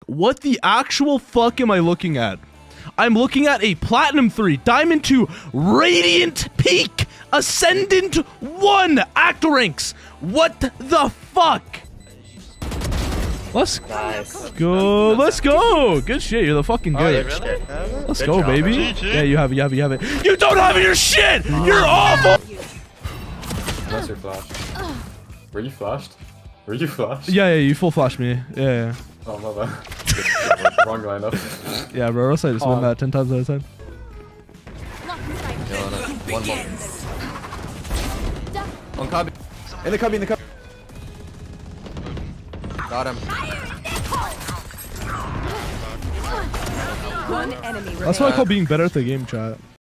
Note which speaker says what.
Speaker 1: what the actual fuck am I looking at? I'm looking at a Platinum 3, Diamond 2, Radiant Peak, Ascendant 1 Actor ranks. What the fuck? Let's go. Let's go. Good shit. You're the fucking good.
Speaker 2: Really?
Speaker 1: Let's go, baby. Yeah, you have it. You don't have your shit. You're awful.
Speaker 3: Unless you're flashed. Were you flashed? Were you flashed?
Speaker 1: Yeah, you full flash me. Yeah.
Speaker 3: Oh, my bad. Wrong lineup.
Speaker 1: Yeah, bro. Else I just win that 10 times out of 10.
Speaker 2: One more.
Speaker 4: On cubby. In the cubby. Got him.
Speaker 5: One enemy.
Speaker 1: That's what I call being better at the game, chat.